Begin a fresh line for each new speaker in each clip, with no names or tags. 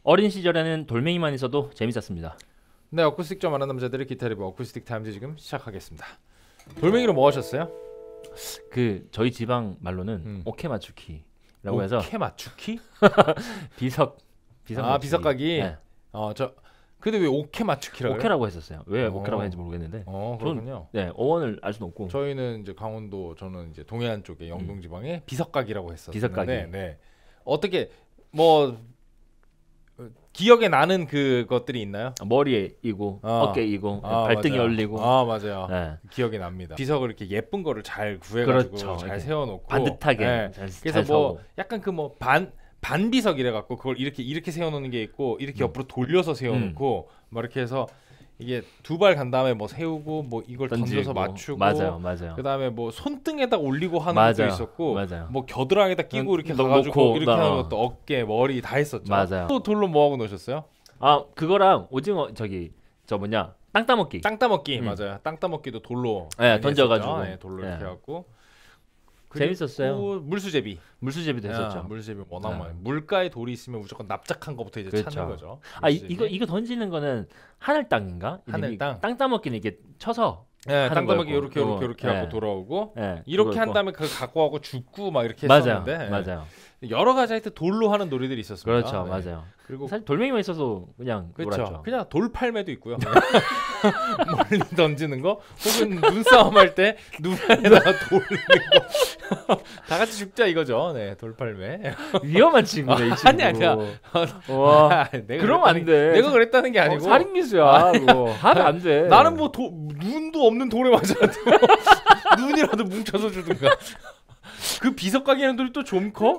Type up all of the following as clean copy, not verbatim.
어린 시절에는 돌멩이만 있어도 재밌었습니다.
네, 어쿠스틱 좀 아는 남자들의 기타 리뷰 어쿠스틱 타임즈 지금 시작하겠습니다. 돌멩이로 뭐 하셨어요?
그 저희 지방 말로는 오케 맞추기라고 해서
오케 맞추기?
비석
아, 비석가기.
네.
저 근데 왜 오케 맞추기라고?
오케라고 했었어요. 왜
어.
오케라고 했는지 모르겠는데.
그렇군요.
네, 어원을 알 수는 없고.
저희는 이제 강원도, 저는 이제 동해안 쪽에 영동 지방에 비석가기라고 했었는데,
비석가기.
네. 어떻게 뭐 기억에 나는 그것들이 있나요?
머리에 이고 어깨에 이고 발등이
맞아요.
열리고.
맞아요.
네.
기억이 납니다. 비석을 이렇게 예쁜 거를 잘 구해가지고
그렇죠.
잘 세워놓고
반듯하게.
네.
잘
그래서 뭐
서고.
약간 그 뭐 반비석이래 갖고 그걸 이렇게 세워놓는 게 있고 이렇게 옆으로 돌려서 세워놓고 막 이렇게 해서 이게 두 발 간 다음에 뭐 세우고 뭐 이걸 던져서 맞추고
맞아요.
그 다음에 뭐 손등에다 올리고 하는
맞아요.
것도 있었고
맞아요.
뭐 겨드랑이에다 끼고 이렇게
놓고,
가가지고 이렇게 하는
어.
것도 어깨 머리 다 했었죠.
맞아요.
또 돌로 뭐 하고 노셨어요?
아, 그거랑 오징어 저 뭐냐 땅 따먹기.
땅 따먹기. 맞아요. 땅 따먹기도 돌로
네,
많이
던져가지고.
했었죠. 네, 돌로
네.
이렇게 해갖고
재밌었어요.
물수제비.
물수제비도 했었죠.
물수제비 워낙
네.
많이. 물가에 돌이 있으면 무조건 납작한 거부터 이제
그렇죠.
찾는 거죠.
아,
물수제비.
이거 던지는 거는 하늘 땅인가?
하늘 땅.
땅 따먹기는 이게 쳐서.
네,
하는
땅 따먹기
거였고.
이렇게 하고
네.
돌아오고
네,
이렇게 한
그거였고.
다음에 그걸 갖고 하고 죽고 막 이렇게
맞아요.
했었는데
맞아요.
여러 가지 하여튼 돌로 하는 놀이들이 있었습니다.
그렇죠.
네.
맞아요.
그리고
사실 돌멩이만 있어서 그냥
그렇죠.
놀았죠.
그냥 돌팔매도 있고요. 멀리 던지는 거, 혹은 눈싸움 할 때 눈 안에다가 돌리는 거. 다 같이 죽자 이거죠. 네, 돌팔매.
위험한 친구네 이 친구.
아니야.
와,
내가
그러면 안 돼.
내가 그랬다는 게 아니고
살인 미수야. 그거 하면 안 돼.
나는 뭐 눈도 없는 돌에 맞았는데 눈이라도 뭉쳐서 주든가. 그 비석 가게 하는 돌이 또 좀 커?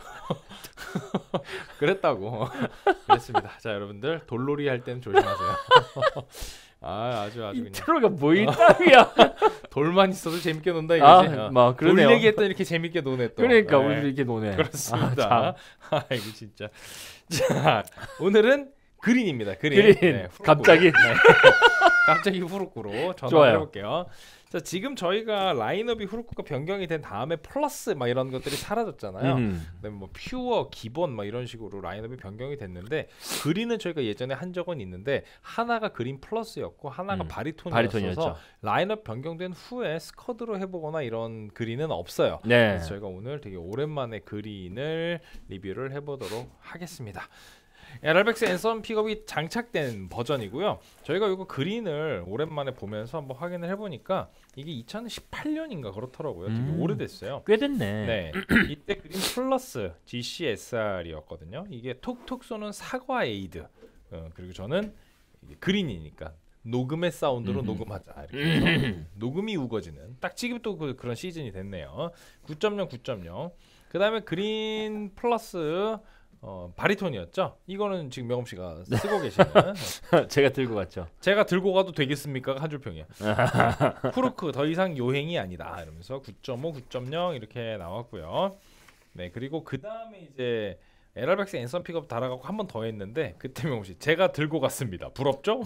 그랬다고. 그랬습니다. 자, 여러분들 돌놀이 할 때는 조심하세요. 아주 그냥
인트로가 뭐 있다고야.
돌만 있어도 재밌게 논다 이거지.
막 그러네요.
돌 얘기했더니 이렇게 재밌게 노네 또.
그러니까
네.
우리 이렇게 노네.
그렇습니다. 아이고 진짜. 자, 오늘은 그린입니다. 그린. 네, 후루꾸로.
갑자기.
네. 갑자기 후루꾸로 전화를 해볼게요. 자, 지금 저희가 라인업이 후루꾸가 변경이 된 다음에 플러스 막 이런 것들이 사라졌잖아요. 그다음에 뭐 퓨어, 기본 막 이런 식으로 라인업이 변경이 됐는데, 그린은 저희가 예전에 한 적은 있는데 하나가 그린 플러스였고 하나가 바리톤이었어서 라인업 변경된 후에 스쿼드로 해보거나 이런 그린은 없어요.
네.
그래서 저희가 오늘 되게 오랜만에 그린을 리뷰를 해보도록 하겠습니다. 에럴백스 앤썸 픽업이 장착된 버전이고요. 저희가 이거 그린을 오랜만에 보면서 한번 확인을 해보니까 이게 2018년인가 그렇더라고요. 되게 오래됐어요.
꽤 됐네.
네, 이때 그린 플러스 GCSR이었거든요. 이게 톡톡 쏘는 사과 에이드. 그리고 저는 이게 그린이니까 녹음의 사운드로 녹음하자. 이렇게 녹음이 우거지는 딱 지금 또 그런 시즌이 됐네요. 9.0 9.0. 그 다음에 그린 플러스 바리톤이었죠. 이거는 지금 명엄 씨가 쓰고 계시는.
제가 들고 갔죠.
제가 들고 가도 되겠습니까? 한 줄평이야. 후루크 더 이상 요행이 아니다 이러면서 9.5, 9.0 이렇게 나왔고요. 네, 그리고 그 다음에 이제 에럴백스 앤썸 픽업 달아가고 한 번 더 했는데 그때 명엄 씨 제가 들고 갔습니다. 부럽죠?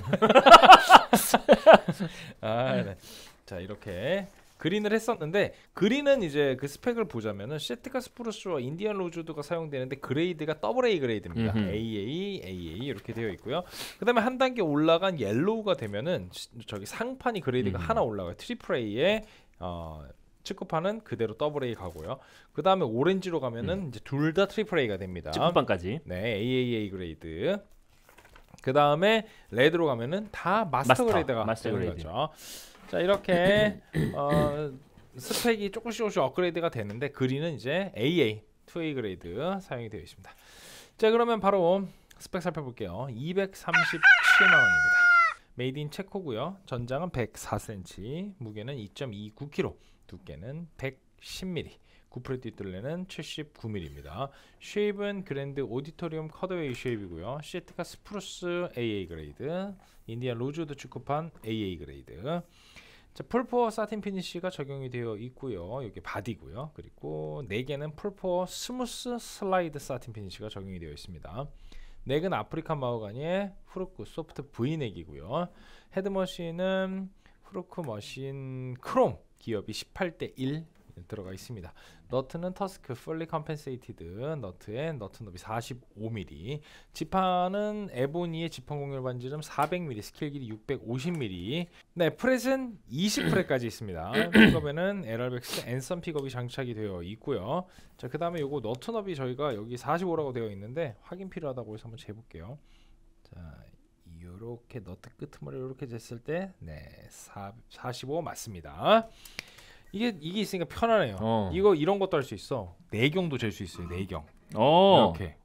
네. 자, 이렇게 그린을 했었는데, 그린은 이제 그 스펙을 보자면은 시에티카 스프루스와 인디안 로즈우드가 사용되는데 그레이드가 AA 그레이드입니다. AA 이렇게 되어 있고요. 그다음에 한 단계 올라간 옐로우가 되면은 저기 상판이 그레이드가 하나 올라가요. 트리플 A에 측급판은 그대로 AA 가고요. 그 다음에 오렌지로 가면은 이제 둘 다 트리플 A가 됩니다.
측급판까지.
네, AAA 그레이드. 그 다음에 레드로 가면은 다 마스터 그레이드가 되는 거죠. 자, 이렇게 스펙이 조금씩 업그레이드가 되는데 그린은 이제 AA, 2A 그레이드 사용이 되어 있습니다. 자, 그러면 바로 스펙 살펴볼게요. 237만 원입니다. 메이드 인 체코고요. 전장은 104cm, 무게는 2.29kg, 두께는 110mm, 구프레 뒷둘레는 79mm입니다. 쉐입은 그랜드 오디토리움 컷어웨이 쉐입이고요. 시에티카 스프루스 AA 그레이드, 인디안 로즈우드 축구판 AA 그레이드. 자, 풀포어 사틴 피니쉬가 적용이 되어 있고요. 여기 바디고요. 그리고 4개는 풀포어 스무스 슬라이드 사틴 피니쉬가 적용이 되어 있습니다. 넥은 아프리칸 마호가니의 후루크 소프트 V넥이고요. 헤드머신은 후루크 머신 크롬 기업이 18:1 들어가 있습니다. 너트는 터스크 풀리 컴펜세이티드 너트의 너트 너비 45mm, 지판은 에보니의 지판 공률 반지름 400mm, 스케일 길이 650mm. 네, 프렛은 20프렛까지 있습니다. 픽업에는 LR백스 앤썸 픽업이 장착이 되어 있고요. 자, 그 다음에 요거 너트 너비 저희가 여기 45라고 되어 있는데 확인 필요하다고 해서 한번 재볼게요. 자, 요렇게 너트 끄트머리 이렇게 jes을 때 네, 45 맞습니다. 이게 있으니까 편하네요. 이거 이런 것도 할 수 있어. 내경도 잴 수 있어요. 내경. 이렇게.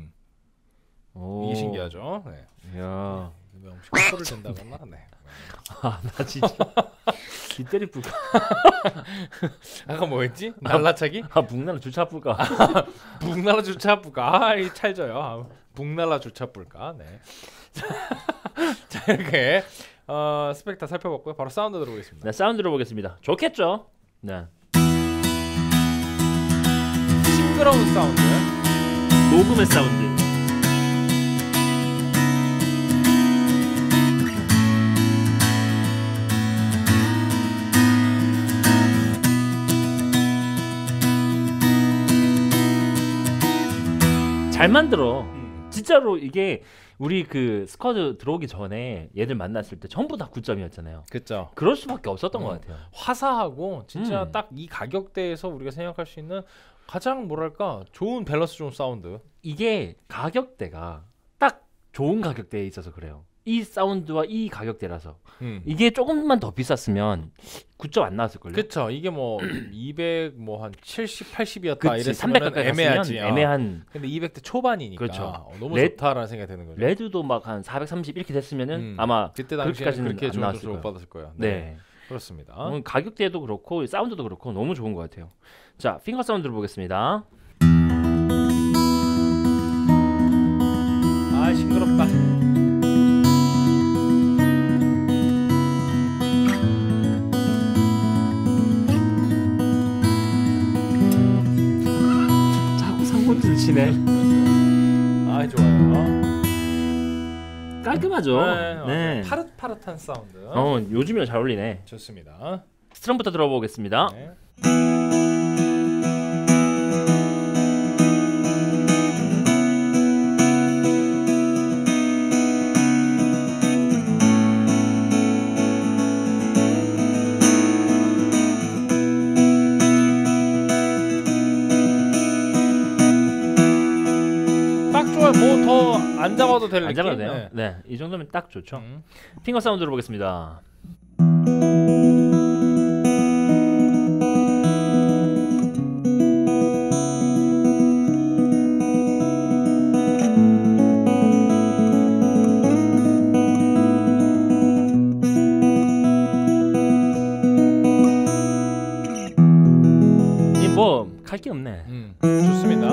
이게 신기하죠. 네.
야.
혹시 코를 댄다거나. 네.
아, 나 진짜 기때리 뿌까.
아까 뭐였지? 날라차기?
아, 북날라 주차 뿌까.
북날라 주차 뿌까. 아, 이 찰져요. 북날라 주차 뿌까. 네. 자, 이렇게 스펙 다 살펴봤고요. 바로 사운드 들어보겠습니다.
네, 사운드 들어보겠습니다. 좋겠죠? 네.
싱그러운 사운드.
녹음의 사운드. 잘 만들어. 진짜로 이게 우리 그 스쿼드 들어오기 전에 얘들 만났을 때 전부 다 9점이었잖아요.
그렇죠.
그럴 수밖에 없었던 것 같아요.
화사하고 진짜 딱 이 가격대에서 우리가 생각할 수 있는 가장 뭐랄까 좋은 밸런스 좋은 사운드.
이게 가격대가 딱 좋은 가격대에 있어서 그래요. 이 사운드와 이 가격대라서 이게 조금만 더 비쌌으면 9점 안 나왔을걸요.
그쵸. 이게 뭐 200 뭐 한 70, 80이었다
그치,
이랬으면 애매하지.
애매한.
근데 200대 초반이니까
그렇죠.
너무 좋다라는 생각이 드는 거죠.
레드도 막 한 430 이렇게 됐으면은 아마
그때 당시에는 그렇게 좋은 점수를 못 받았을 거예요.
네.
그렇습니다.
가격대도 그렇고 사운드도 그렇고 너무 좋은 것 같아요. 자, 핑거 사운드를 보겠습니다.
아, 싱그럽다.
자꾸 상본줄 치네.
아, 좋아요.
깔끔하죠.
네. 파릇파릇한 사운드.
요즘이랑 잘 어울리네.
좋습니다.
스트럼부터 들어보겠습니다.
네. 뭐 더 안 잡아도 될 느낌?
안 잡아도 돼요. 네, 이 정도면 딱 좋죠. 핑거 사운드 들어보겠습니다. 이 뭐 갈 게 없네.
좋습니다.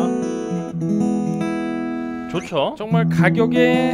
좋죠.
정말 가격에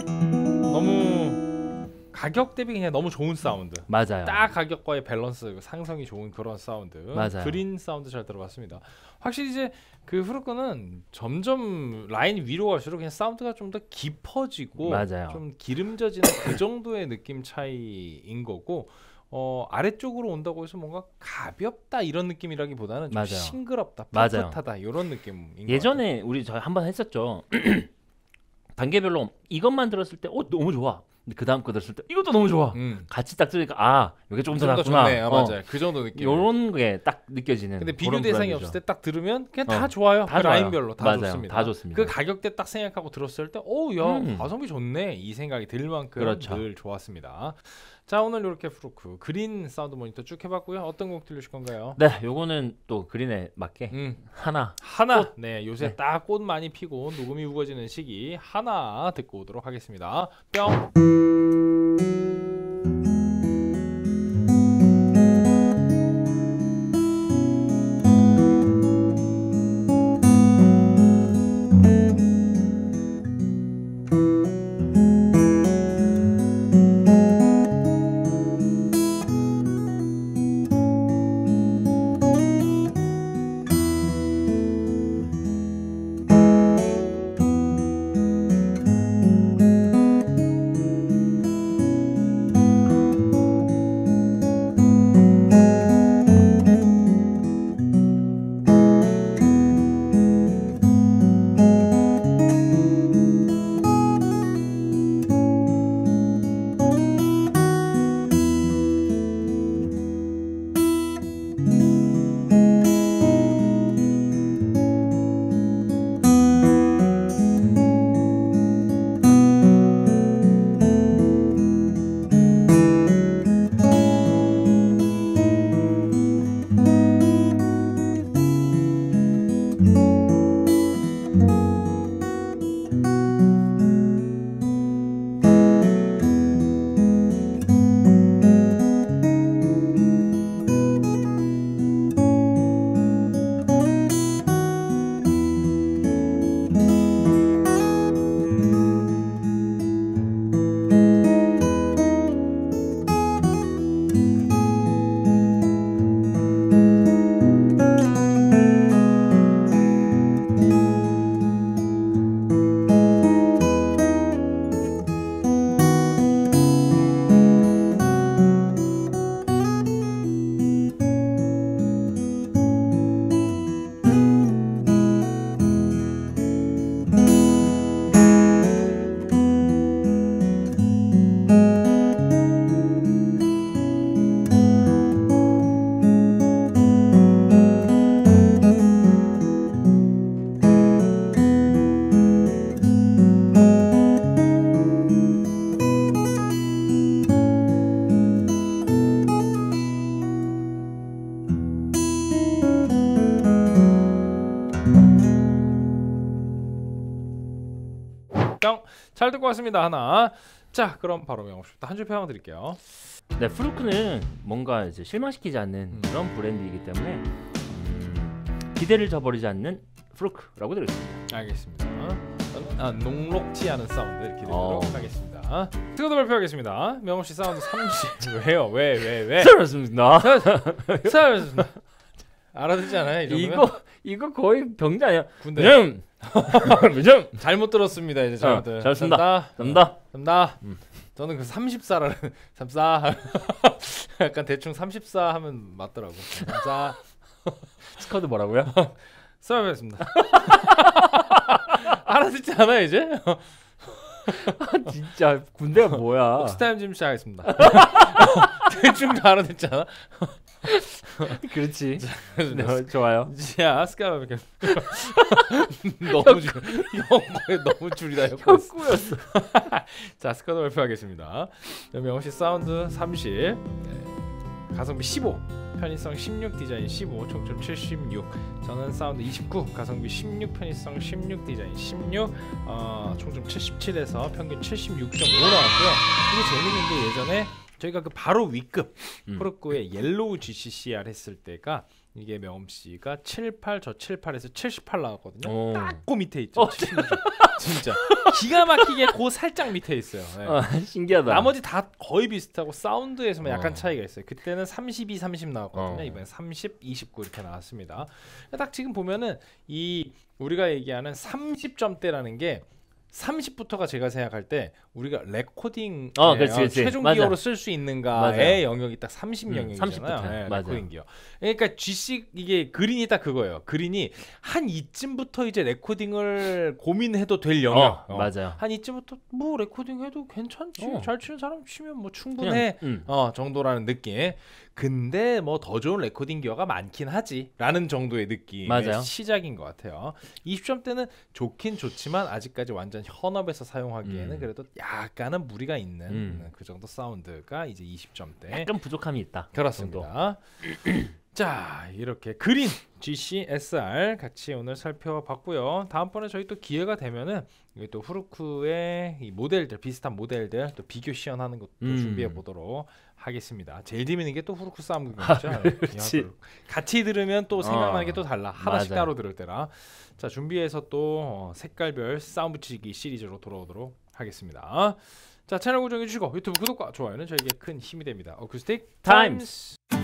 너무 가격 대비 그냥 너무 좋은 사운드.
맞아요.
딱 가격과의 밸런스 상성이 좋은 그런 사운드.
맞아요.
그린 사운드 잘 들어봤습니다. 확실히 이제 그 후르크는 점점 라인 위로 갈수록 그냥 사운드가 좀 더 깊어지고
맞아요.
좀 기름져지는 그 정도의 느낌 차이인 거고 아래쪽으로 온다고 해서 뭔가 가볍다 이런 느낌이라기보다는 좀
맞아요.
싱그럽다,
맞아요.
풋풋하다 이런 느낌인
예전에 우리 저 한번 했었죠. 단계별로 이것만 들었을 때 너무 좋아. 근데 그 다음 거 들었을 때 이것도 너무 좋아. 같이 딱 들으니까 이게 조금 더 낫구나.
좋네. 맞아요. 그 정도 느낌.
이런 게 딱 느껴지는.
근데 비교 대상이 없을 때 딱 들으면 그냥 다
좋아요.
그 라인별로 다
맞아요.
좋습니다.
다 좋습니다.
그 가격대 딱 생각하고 들었을 때, 야 가성비 좋네 이 생각이 들 만큼
그렇죠.
늘 좋았습니다. 자, 오늘 이렇게 후르크 그린 사운드 모니터 쭉 해봤고요. 어떤 곡 들려주실 건가요?
네, 요거는 또 그린에 맞게 하나.
네, 요새 딱 꽃 많이 피고 녹음이 우거지는 시기 하나 듣고 오도록 하겠습니다. 뿅. 잘 듣고 왔습니다. 하나. 자, 그럼 바로 명호씨부터 한 줄 평 드릴게요.
네, 프루크는 뭔가 이제 실망시키지 않는 그런 브랜드이기 때문에 기대를 저버리지 않는 프루크라고 드리겠습니다.
알겠습니다. 녹록지 않은 사운드 기대하도록 하겠습니다. 스쿼드 발표하겠습니다. 명호씨 사운드 30. 왜요? 왜?
잘했습니다.
잘했습니다. 알아듣지 않아요?
이거 거의 병자 아니야?
군대.
잘못
들었습니다. 이제 잘못
잘했습니다.
저는 그 34라는 34 약간 대충 34 하면 맞더라고. 34
스쿼드 뭐라고요?
수고하셨습니다. 알아듣지 않아요 이제?
진짜 군대가 뭐야?
스타임 지금 시작하겠습니다. 대충 다 알아듣지 않아?
그렇지. 네, 좋아요.
자, 스카이브 너무 줄이다.
혁구였어.
자, 스쿼드 발표하겠습니다. 명호씨 사운드 30, 가성비 15, 편의성 16, 디자인 15, 총점 76. 저는 사운드 29, 가성비 16, 편의성 16, 디자인 16, 총점 77에서 평균 76.5 나왔고요. 이게 재밌는 게 예전에 저희가 그 바로 위급 프로크의 옐로우 GCCR 했을 때가 이게 명엄씨가 78, 저 78에서 78 나왔거든요. 딱 그 밑에 있죠. 진짜 기가 막히게 그 살짝 밑에 있어요. 네.
신기하다.
나머지 다 거의 비슷하고 사운드에서만 약간 차이가 있어요. 그때는 32, 30 나왔거든요. 이번엔 30, 29 이렇게 나왔습니다. 딱 지금 보면은 이 우리가 얘기하는 30점대라는 게 30부터가 제가 생각할 때 우리가 레코딩 최종 기어로 쓸 수 있는가의 영역이 딱 30 영역이잖아요. 네, 레코딩 기어. 그러니까 GC 이게 그린이 딱 그거예요. 그린이 한 이쯤부터 이제 레코딩을 고민해도 될 영역.
맞아요.
한 이쯤부터 뭐 레코딩해도 괜찮지. 잘 치는 사람 치면 뭐 충분해. 정도라는 느낌. 근데 뭐 더 좋은 레코딩 기어가 많긴 하지 라는 정도의 느낌의 시작인 것 같아요. 20점대는 좋긴 좋지만 아직까지 완전 현업에서 사용하기에는 그래도 약간은 무리가 있는 그 정도 사운드가 이제 20점대.
약간 부족함이 있다.
그렇습니다. 자, 이렇게 그린 GC-SR 같이 오늘 살펴봤고요. 다음번에 저희 또 기회가 되면은 또 후르크의 이 모델들, 비슷한 모델들 또 비교 시연하는 것도 준비해 보도록 하겠습니다. 제일 재밌는 게 또 후르크 싸움 구경이죠. 같이 들으면 또 생각나는 게 또 달라. 하나씩 따로 들을 때라. 자, 준비해서 또 색깔별 싸움 붙이기 시리즈로 돌아오도록 하겠습니다. 자, 채널 고정해 주시고 유튜브 구독과 좋아요는 저에게 큰 힘이 됩니다. 어쿠스틱 타임스.